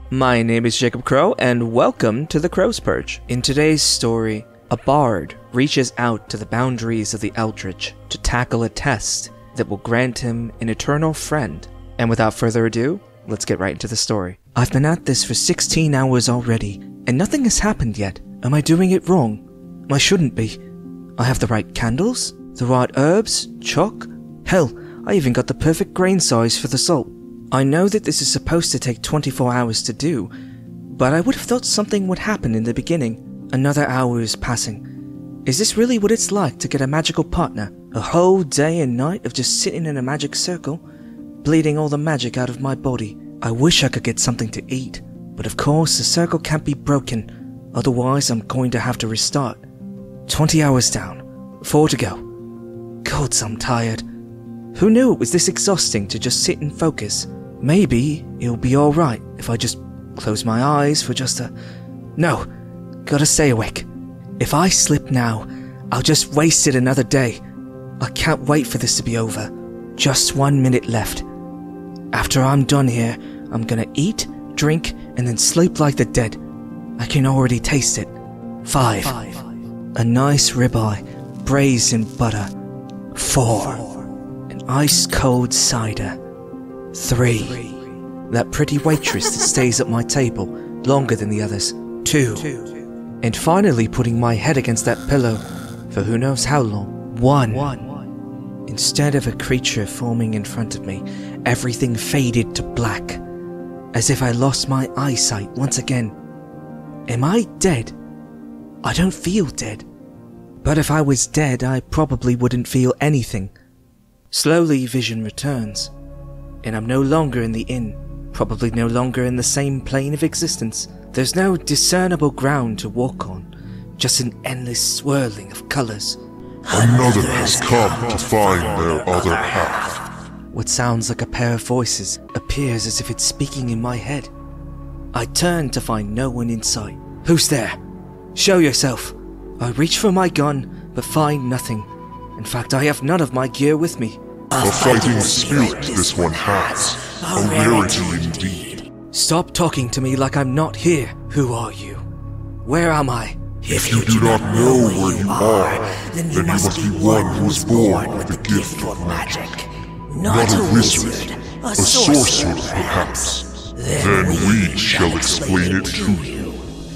My name is Jacob Crowe, and welcome to the Crow's Perch. In today's story, a bard reaches out to the boundaries of the Eldritch to tackle a test that will grant him an eternal friend. And without further ado, let's get right into the story. I've been at this for 16 hours already, and nothing has happened yet. Am I doing it wrong? I shouldn't be. I have the right candles, the right herbs, chalk. Hell, I even got the perfect grain size for the salt. I know that this is supposed to take 24 hours to do, but I would have thought something would happen in the beginning. Another hour is passing. Is this really what it's like to get a magical partner? A whole day and night of just sitting in a magic circle, bleeding all the magic out of my body. I wish I could get something to eat, but of course the circle can't be broken, otherwise I'm going to have to restart. 20 hours down, 4 to go. Gods, I'm tired. Who knew it was this exhausting to just sit and focus? Maybe it'll be alright if I just close my eyes for just a... No, gotta stay awake. If I slip now, I'll just waste it another day. I can't wait for this to be over. Just 1 minute left. After I'm done here, I'm gonna eat, drink, and then sleep like the dead. I can already taste it. 5. A nice ribeye, braised in butter. 4. An ice-cold cider. 3. That pretty waitress that stays at my table longer than the others. 2. And finally putting my head against that pillow for who knows how long. 1. Instead of a creature forming in front of me, everything faded to black, as if I lost my eyesight once again. Am I dead? I don't feel dead. But if I was dead, I probably wouldn't feel anything. Slowly vision returns, and I'm no longer in the inn, probably no longer in the same plane of existence. There's no discernible ground to walk on, just an endless swirling of colors. Another has come to find their other half. What sounds like a pair of voices appears as if it's speaking in my head. I turn to find no one in sight. Who's there? Show yourself. I reach for my gun, but find nothing. In fact, I have none of my gear with me. A fighting spirit this one has. A rarity indeed. Stop talking to me like I'm not here. Who are you? Where am I? If you do not know where you are, then you must be one who was born with the gift of magic. Not a wizard, a sorcerer perhaps. Then we shall explain it to you.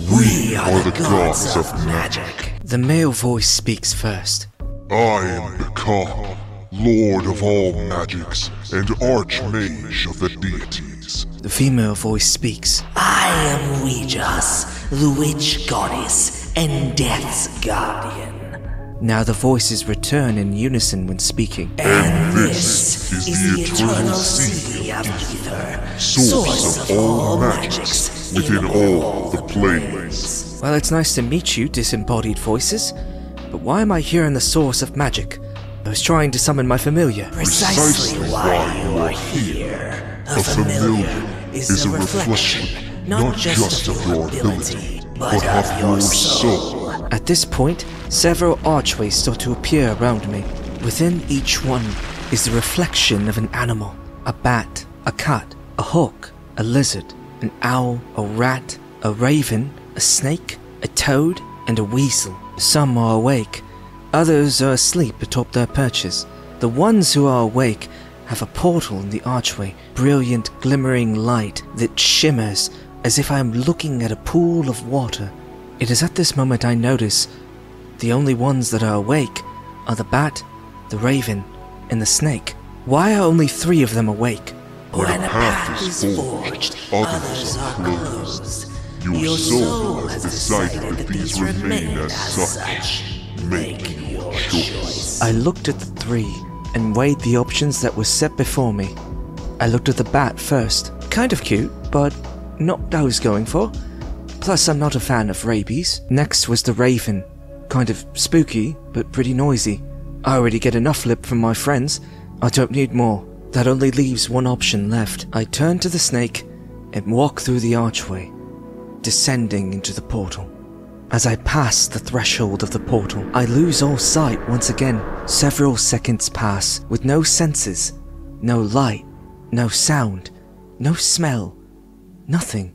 We are the gods of magic. The male voice speaks first. I am become Lord of all magics and Archmage of the deities. The female voice speaks. I am Ouija's, the witch goddess and death's guardian. Now the voices return in unison when speaking. And this is the eternal sea of ether, source of all magics within all the planes. Well, it's nice to meet you, disembodied voices. But why am I here in the source of magic? I was trying to summon my familiar. Precisely why you are here. A familiar is a reflection, not just of your ability, but of your soul. At this point, several archways start to appear around me. Within each one is the reflection of an animal. A bat, a cat, a hawk, a lizard, an owl, a rat, a raven, a snake, a toad, and a weasel. Some are awake, others are asleep atop their perches. The ones who are awake have a portal in the archway, brilliant glimmering light that shimmers as if I am looking at a pool of water. It is at this moment I notice the only ones that are awake are the bat, the raven, and the snake. Why are only 3 of them awake? When a path is forged, others are closed. Your soul has decided that these remain as such. Make your choice. I looked at the 3 and weighed the options that were set before me. I looked at the bat first. Kind of cute, but not what I was going for. Plus, I'm not a fan of rabies. Next was the raven. Kind of spooky, but pretty noisy. I already get enough lip from my friends. I don't need more. That only leaves one option left. I turn to the snake and walk through the archway, descending into the portal. As I pass the threshold of the portal, I lose all sight once again. Several seconds pass with no senses, no light, no sound, no smell, nothing.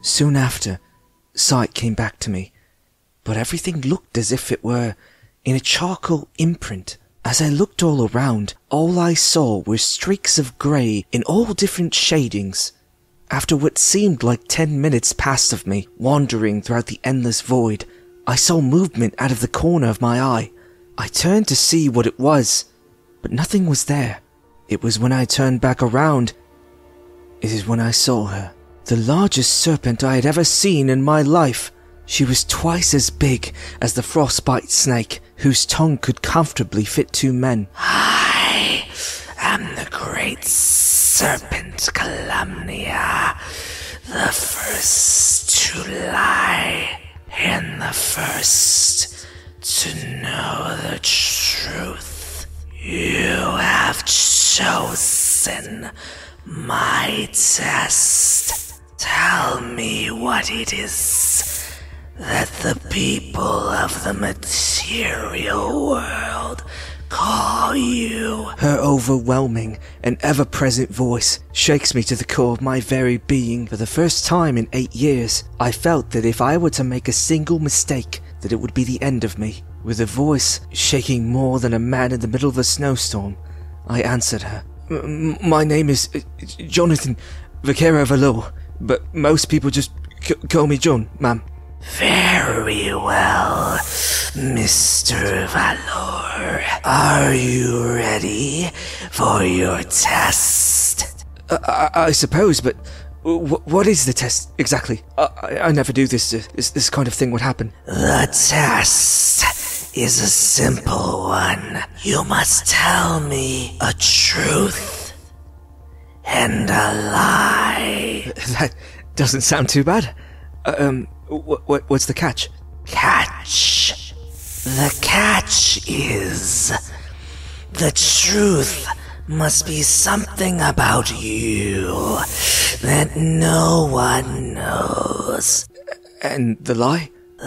Soon after, sight came back to me, but everything looked as if it were in a charcoal imprint. As I looked all around, all I saw were streaks of grey in all different shadings. After what seemed like 10 minutes passed of me, wandering throughout the endless void, I saw movement out of the corner of my eye. I turned to see what it was, but nothing was there. It was when I turned back around, it is when I saw her. The largest serpent I had ever seen in my life. She was twice as big as the frostbite snake, whose tongue could comfortably fit 2 men. I am the great serpent Calumnia, the first to lie, and the first to know the truth. You have chosen my test. Tell me what it is that the people of the material world call you. Her overwhelming and ever-present voice shakes me to the core of my very being. For the first time in 8 years, I felt that if I were to make a single mistake, that it would be the end of me. With a voice shaking more than a man in the middle of a snowstorm, I answered her. My name is Jonathan Vaquera Valor, but most people just call me John, ma'am. Very well, Mr. Valor. Are you ready for your test? I suppose, but what is the test exactly? I never do this. This kind of thing would happen. The test is a simple one. You must tell me a truth and a lie. That doesn't sound too bad. What's the catch? Catch. The catch is the truth must be something about you that no one knows. And the lie? The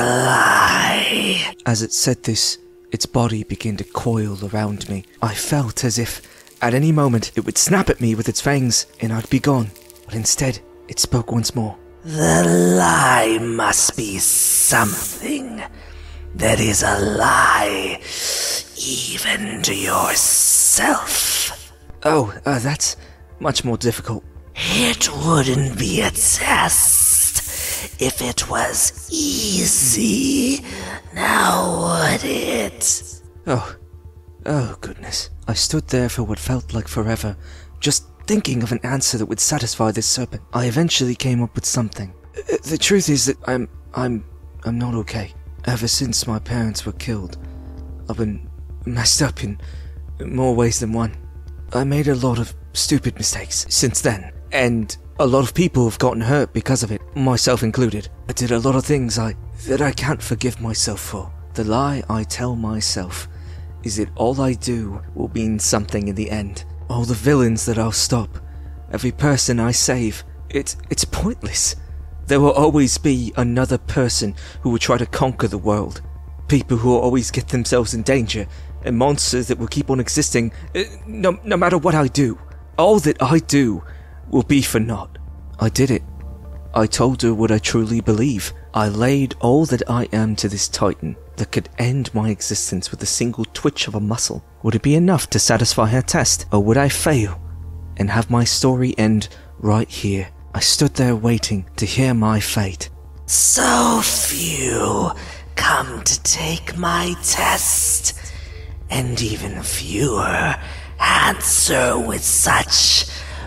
lie. As it said this, its body began to coil around me. I felt as if at any moment it would snap at me with its fangs and I'd be gone. But instead, it spoke once more. The lie must be something that is a lie even to yourself. Oh, that's much more difficult. It wouldn't be a test if it was easy, now would it? Oh goodness. I stood there for what felt like forever, just thinking of an answer that would satisfy this serpent. I eventually came up with something. The truth is that I'm not okay. Ever since my parents were killed, I've been messed up in more ways than one. I made a lot of stupid mistakes since then, and a lot of people have gotten hurt because of it, myself included. I did a lot of things that I can't forgive myself for. The lie I tell myself is that all I do will mean something in the end. All the villains that I'll stop, every person I save, it's pointless. There will always be another person who will try to conquer the world. People who will always get themselves in danger, and monsters that will keep on existing no matter what I do. All that I do will be for naught. I did it. I told her what I truly believe. I laid all that I am to this titan that could end my existence with a single twitch of a muscle. Would it be enough to satisfy her test, or would I fail and have my story end right here? I stood there waiting to hear my fate. So few come to take my test, and even fewer answer with such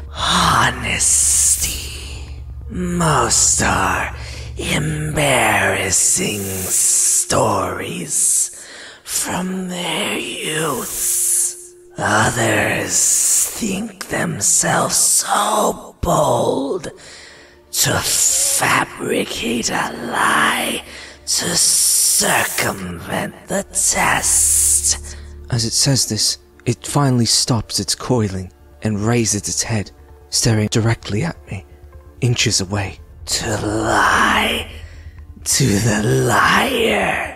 honesty. Most are embarrassing stories from their youths. Others think themselves so bold to fabricate a lie to circumvent the test. As it says this, it finally stops its coiling and raises its head, staring directly at me, inches away. To lie to the liar.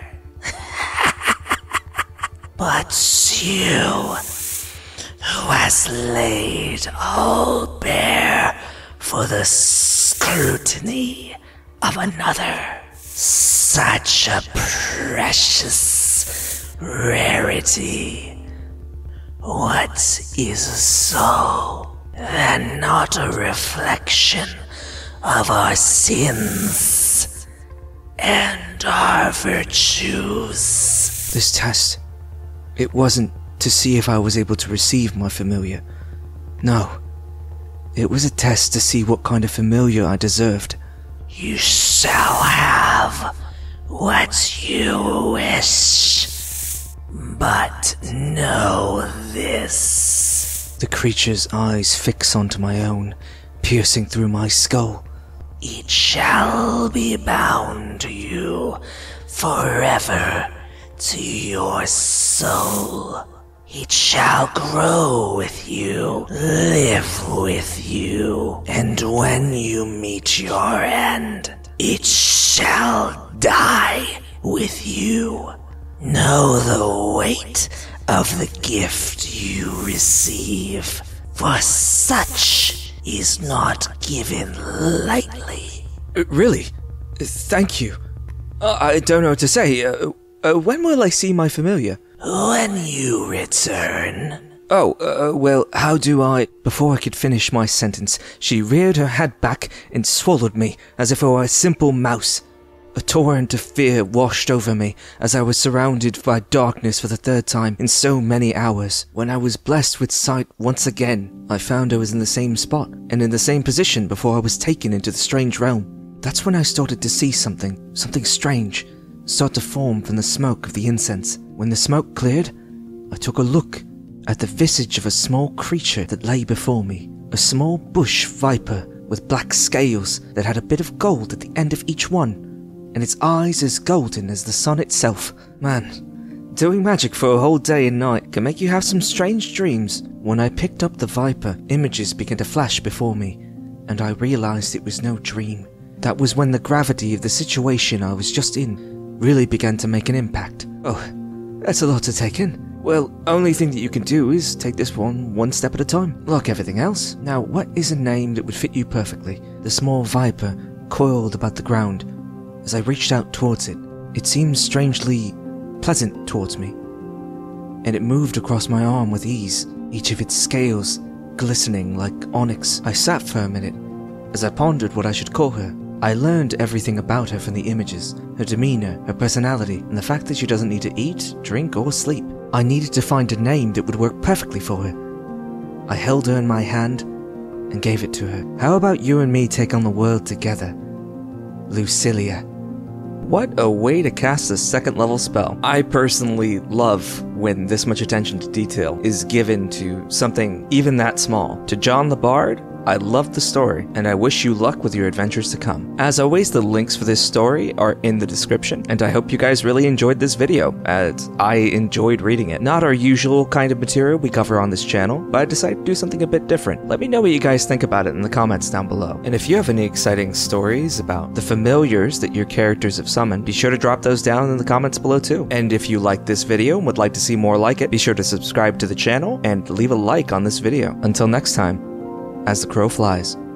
But you, who has laid all bare for the scorner scrutiny of another. Such a precious rarity. What is a soul than not a reflection of our sins and our virtues? This test, it wasn't to see if I was able to receive my familiar. No, it was a test to see what kind of familiar I deserved. You shall have what you wish. But know this. The creature's eyes fix onto my own, piercing through my skull. It shall be bound to you forever, to your soul. It shall grow with you, live with you, and when you meet your end, it shall die with you. Know the weight of the gift you receive, for such is not given lightly. Really? Thank you. I don't know what to say. When will I see my familiar? When you return. Well, how do I... Before I could finish my sentence, she reared her head back and swallowed me as if I were a simple mouse. A torrent of fear washed over me as I was surrounded by darkness for the third time in so many hours. When I was blessed with sight once again, I found I was in the same spot and in the same position before I was taken into the strange realm. That's when I started to see something strange, start to form from the smoke of the incense. When the smoke cleared, I took a look at the visage of a small creature that lay before me. A small bush viper with black scales that had a bit of gold at the end of each one, and its eyes as golden as the sun itself. Man, doing magic for a whole day and night can make you have some strange dreams. When I picked up the viper, images began to flash before me, and I realized it was no dream. That was when the gravity of the situation I was just in really began to make an impact. Oh, that's a lot to take in. Well, only thing that you can do is take this one step at a time, like everything else. Now, what is a name that would fit you perfectly? The small viper coiled about the ground. As I reached out towards it, it seemed strangely pleasant towards me, and it moved across my arm with ease, each of its scales glistening like onyx. I sat for a minute as I pondered what I should call her. I learned everything about her from the images, her demeanor, her personality, and the fact that she doesn't need to eat, drink, or sleep. I needed to find a name that would work perfectly for her. I held her in my hand and gave it to her. How about you and me take on the world together, Lucilia? What a way to cast a second level spell. I personally love when this much attention to detail is given to something even that small. To John the Bard, I loved the story, and I wish you luck with your adventures to come. As always, the links for this story are in the description, and I hope you guys really enjoyed this video, as I enjoyed reading it. Not our usual kind of material we cover on this channel, but I decided to do something a bit different. Let me know what you guys think about it in the comments down below. And if you have any exciting stories about the familiars that your characters have summoned, be sure to drop those down in the comments below too. And if you liked this video and would like to see more like it, be sure to subscribe to the channel and leave a like on this video. Until next time, as the crow flies.